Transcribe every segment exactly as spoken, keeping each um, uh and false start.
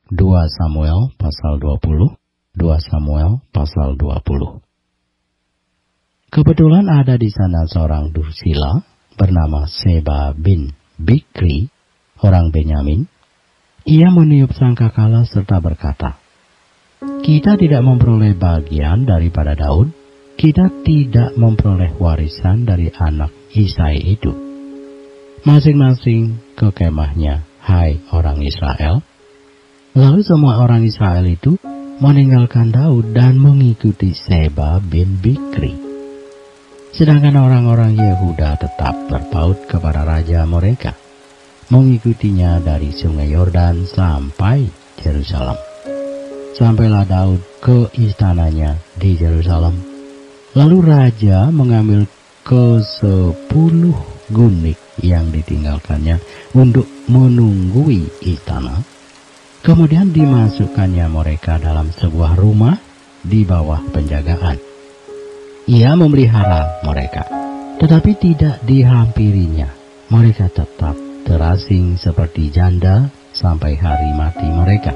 dua Samuel pasal dua puluh, dua Samuel pasal dua puluh. Kebetulan ada di sana seorang dursila bernama Seba bin Bikri, orang Benyamin. Ia meniup sangkakala serta berkata, "Kita tidak memperoleh bagian daripada Daud, kita tidak memperoleh warisan dari anak Isai itu. Masing-masing ke kemahnya, hai orang Israel." Lalu semua orang Israel itu meninggalkan Daud dan mengikuti Seba bin Bikri. Sedangkan orang-orang Yehuda tetap berpaut kepada raja mereka, mengikutinya dari sungai Yordan sampai Yerusalem. Sampailah Daud ke istananya di Yerusalem. Lalu raja mengambil ke sepuluh gundik yang ditinggalkannya untuk menunggui istana. Kemudian dimasukkannya mereka dalam sebuah rumah di bawah penjagaan. Ia memelihara mereka, tetapi tidak dihampirinya. Mereka tetap terasing seperti janda sampai hari mati mereka.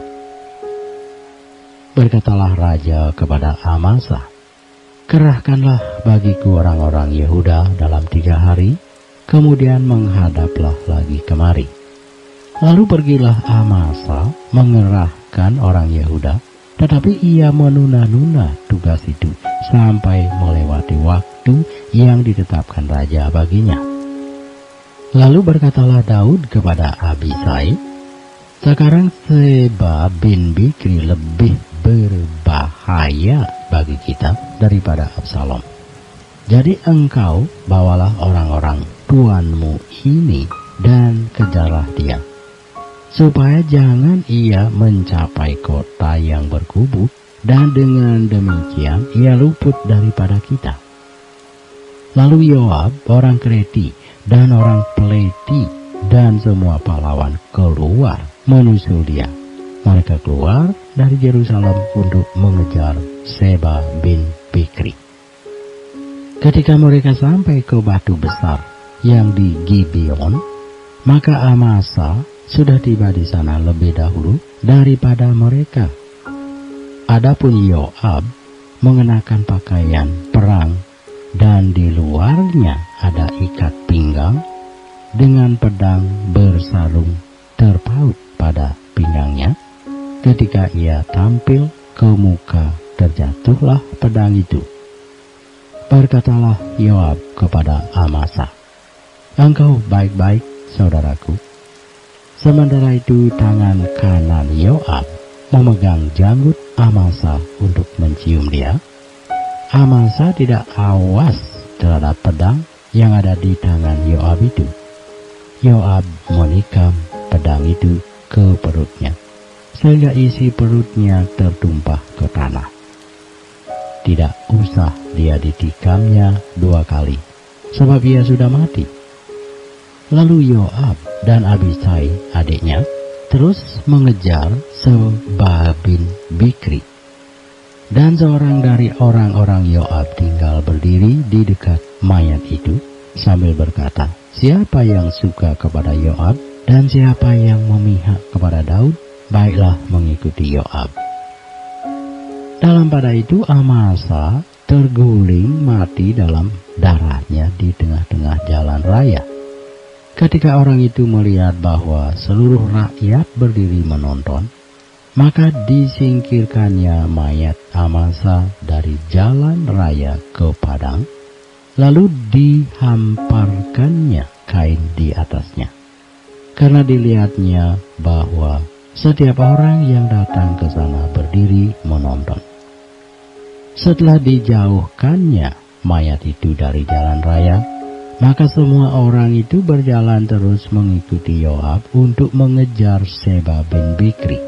Berkatalah raja kepada Amasa, "Kerahkanlah bagiku orang-orang Yehuda dalam tiga hari, kemudian menghadaplah lagi kemari." Lalu pergilah Amasa mengerahkan orang Yehuda, tetapi ia menunda-nunda tugas itu sampai melewati waktu yang ditetapkan raja baginya. Lalu berkatalah Daud kepada Abisai, "Sekarang Seba bin Bikri lebih berbahaya bagi kita daripada Absalom. Jadi engkau bawalah orang-orang tuanmu ini dan kejarlah dia, supaya jangan ia mencapai kota yang berkubu, dan dengan demikian ia luput daripada kita." Lalu Yoab, orang Kreti, dan orang Peleti, dan semua pahlawan keluar menyusul dia. Mereka keluar dari Yerusalem untuk mengejar Seba bin Bikri. Ketika mereka sampai ke batu besar yang di Gibeon, maka Amasa sudah tiba di sana lebih dahulu daripada mereka. Adapun Yoab mengenakan pakaian perang, dan di luarnya ada ikat pinggang dengan pedang bersarung terpaut pada pinggangnya. Ketika ia tampil ke muka, terjatuhlah pedang itu. Berkatalah Yoab kepada Amasa, "Engkau baik-baik, saudaraku." Sementara itu tangan kanan Yoab memegang janggut Amasa untuk mencium dia. Amasa tidak awas terhadap pedang yang ada di tangan Yoab itu. Yoab menikam pedang itu ke perutnya, sehingga isi perutnya tertumpah ke tanah. Tidak usah dia ditikamnya dua kali, sebab ia sudah mati. Lalu Yoab dan Abisai adiknya terus mengejar Seba bin Bikri. Dan seorang dari orang-orang Yoab tinggal berdiri di dekat mayat itu sambil berkata, "Siapa yang suka kepada Yoab dan siapa yang memihak kepada Daud, baiklah mengikuti Yoab." Dalam pada itu Amasa terguling mati dalam darahnya di tengah-tengah jalan raya. Ketika orang itu melihat bahwa seluruh rakyat berdiri menonton, maka disingkirkannya mayat Amasa dari jalan raya ke padang, lalu dihamparkannya kain di atasnya, karena dilihatnya bahwa setiap orang yang datang ke sana berdiri menonton. Setelah dijauhkannya mayat itu dari jalan raya, maka semua orang itu berjalan terus mengikuti Yoab untuk mengejar Seba bin Bikri.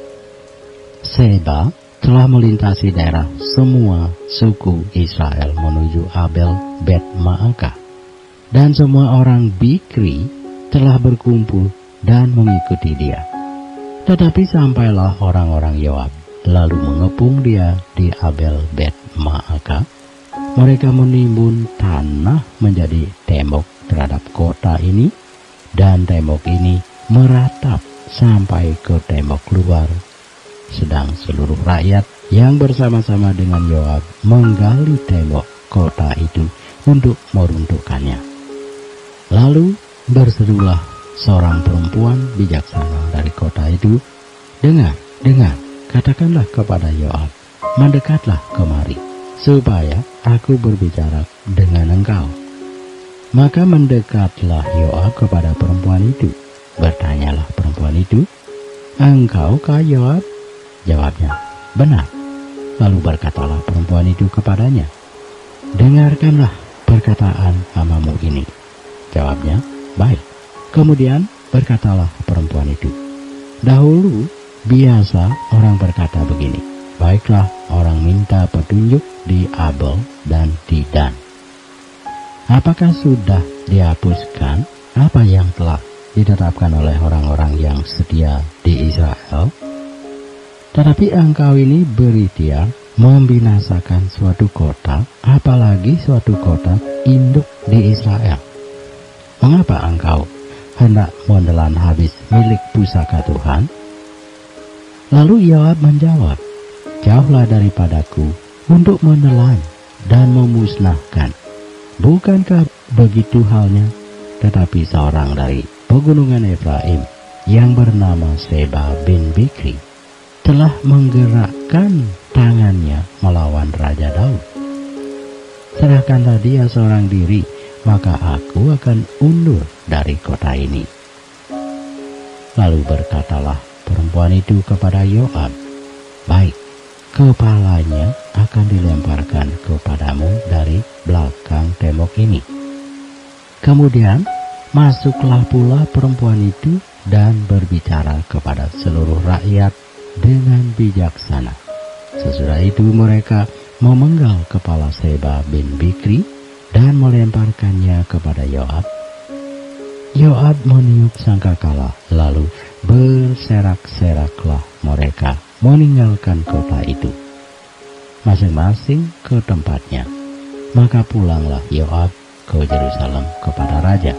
Seba telah melintasi daerah semua suku Israel menuju Abel Bet Maakah, dan semua orang Bikri telah berkumpul dan mengikuti dia. Tetapi sampailah orang-orang Yoab lalu mengepung dia di Abel Bet Maakah. Mereka menimbun tanah menjadi tembok terhadap kota ini, dan tembok ini meratap sampai ke tembok luar sedang seluruh rakyat yang bersama-sama dengan Yoab menggali tembok kota itu untuk meruntuhkannya. Lalu berserulah seorang perempuan bijaksana dari kota itu, "Dengar, dengar, katakanlah kepada Yoab, mendekatlah kemari, supaya aku berbicara dengan engkau." Maka mendekatlah Yoab kepada perempuan itu. Bertanyalah perempuan itu, "Engkaukah Yoab?" Jawabnya, "Benar." Lalu berkatalah perempuan itu kepadanya, "Dengarkanlah perkataan hamamu ini." Jawabnya, "Baik." Kemudian berkatalah perempuan itu, "Dahulu biasa orang berkata begini, baiklah orang minta petunjuk di Abel dan di Dan. Apakah sudah dihapuskan apa yang telah ditetapkan oleh orang-orang yang setia di Israel? Tetapi engkau ini berikhtiar membinasakan suatu kota, apalagi suatu kota induk di Israel. Mengapa engkau hendak menelan habis milik pusaka Tuhan?" Lalu Yoab menjawab, "Jauhlah daripadaku untuk menelan dan memusnahkan. Bukankah begitu halnya? Tetapi seorang dari pegunungan Efraim yang bernama Seba bin Bikri telah menggerakkan tangannya melawan Raja Daud. Serahkanlah dia seorang diri, maka aku akan undur dari kota ini." Lalu berkatalah perempuan itu kepada Yoab, "Baik, kepalanya akan dilemparkan kepadamu dari belakang tembok ini." Kemudian masuklah pula perempuan itu dan berbicara kepada seluruh rakyat dengan bijaksana. Sesudah itu mereka memenggal kepala Seba bin Bikri dan melemparkannya kepada Yoab. Yoab meniup sangkakala, lalu berserak-seraklah mereka meninggalkan kota itu, masing-masing ke tempatnya. Maka pulanglah Yoab ke Yerusalem kepada raja.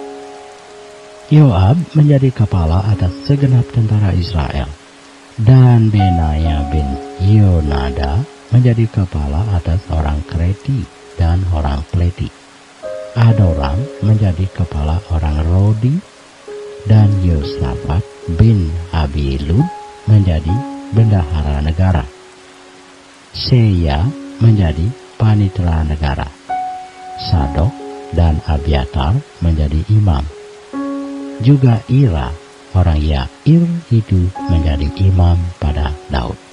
Yoab menjadi kepala atas segenap tentara Israel, dan Benaya bin Yonada menjadi kepala atas orang Kreti dan orang Pleti. Adoram menjadi kepala orang Rodi, dan Yosafat bin Abilud menjadi bendahara negara. Seya menjadi panitera negara. Sadok dan Abiatar menjadi imam. Juga Ira orang Yair itu menjadi imam pada Daud.